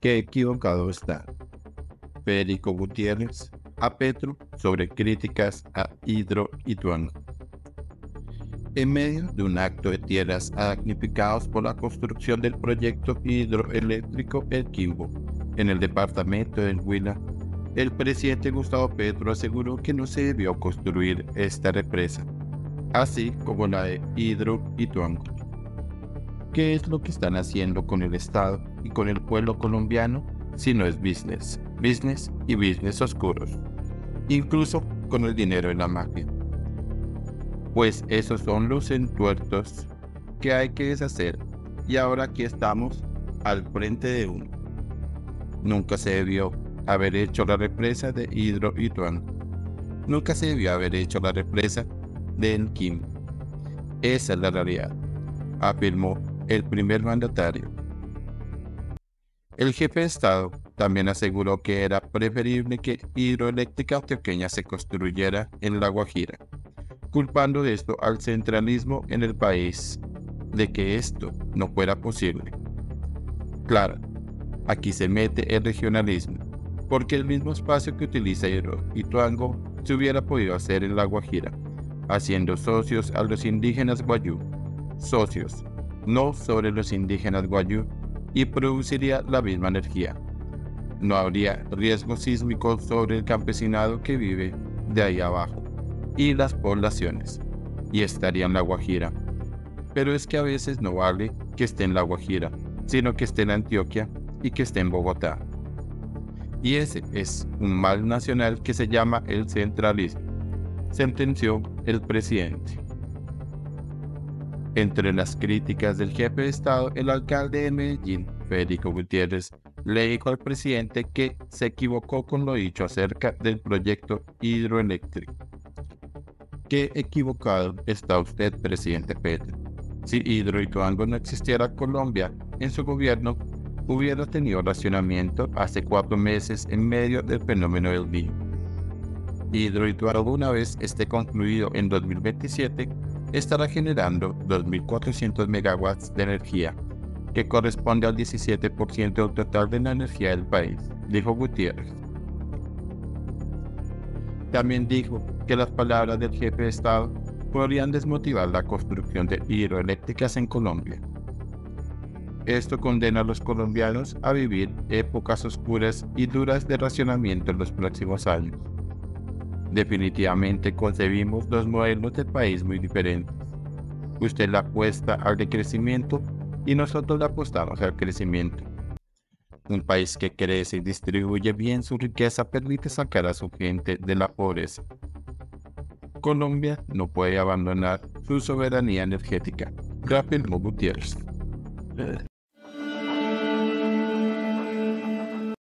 qué equivocado está. Federico Gutiérrez a Petro sobre críticas a Hidroituango. En medio de un acto de tierras damnificados por la construcción del proyecto hidroeléctrico El Quimbo, en el departamento del Huila, el presidente Gustavo Petro aseguró que no se debió construir esta represa, así como la de Hidroituango. ¿Qué es lo que están haciendo con el Estado y con el pueblo colombiano si no es business? Business y business oscuros, incluso con el dinero de la mafia. Pues esos son los entuertos que hay que deshacer, y ahora aquí estamos al frente de uno. Nunca se debió haber hecho la represa de Hidroituango. Nunca se debió haber hecho la represa de El Quimbo. Esa es la realidad, afirmó el primer mandatario. El jefe de Estado también aseguró que era preferible que Hidroeléctrica Antioqueña se construyera en La Guajira, culpando de esto al centralismo en el país, de que esto no fuera posible. Claro, aquí se mete el regionalismo, porque el mismo espacio que utiliza Hidroituango se hubiera podido hacer en La Guajira, haciendo socios a los indígenas guayú, socios, no sobre los indígenas guayú, y produciría la misma energía. No habría riesgo sísmico sobre el campesinado que vive de ahí abajo y las poblaciones, y estaría en La Guajira. Pero es que a veces no vale que esté en La Guajira, sino que esté en Antioquia y que esté en Bogotá. Y ese es un mal nacional que se llama el centralismo, sentenció el presidente. Entre las críticas del jefe de Estado, el alcalde de Medellín, Federico Gutiérrez, le dijo al presidente que se equivocó con lo dicho acerca del proyecto hidroeléctrico. ¿Qué equivocado está usted, presidente Petro? Si Hidroituango no existiera, Colombia, en su gobierno, hubiera tenido racionamiento hace 4 meses en medio del fenómeno del Niño. Hidroituango, una vez esté concluido en 2027, estará generando 2.400 megawatts de energía, que corresponde al 17% del total de la energía del país, dijo Gutiérrez. También dijo que las palabras del jefe de Estado podrían desmotivar la construcción de hidroeléctricas en Colombia. Esto condena a los colombianos a vivir épocas oscuras y duras de racionamiento en los próximos años. Definitivamente concebimos dos modelos de país muy diferentes. Usted le apuesta al decrecimiento y nosotros le apostamos al crecimiento. Un país que crece y distribuye bien su riqueza permite sacar a su gente de la pobreza. Colombia no puede abandonar su soberanía energética, afirmó Gutiérrez.